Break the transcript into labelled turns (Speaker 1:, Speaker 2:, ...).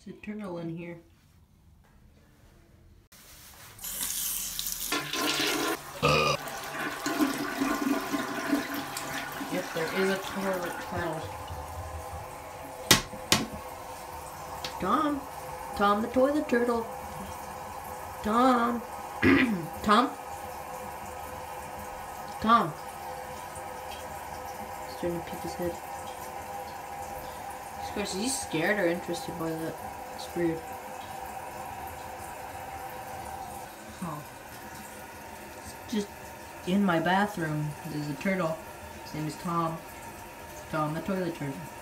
Speaker 1: There's a turtle in here. Yep, there is a turtle. Tom. Tom the toilet turtle. Tom. Tom? Tom. He's starting to peek his head. Is he scared or interested by that? It's weird. Oh. It's just in my bathroom. There's a turtle. His name is Tom. Tom the toilet turtle.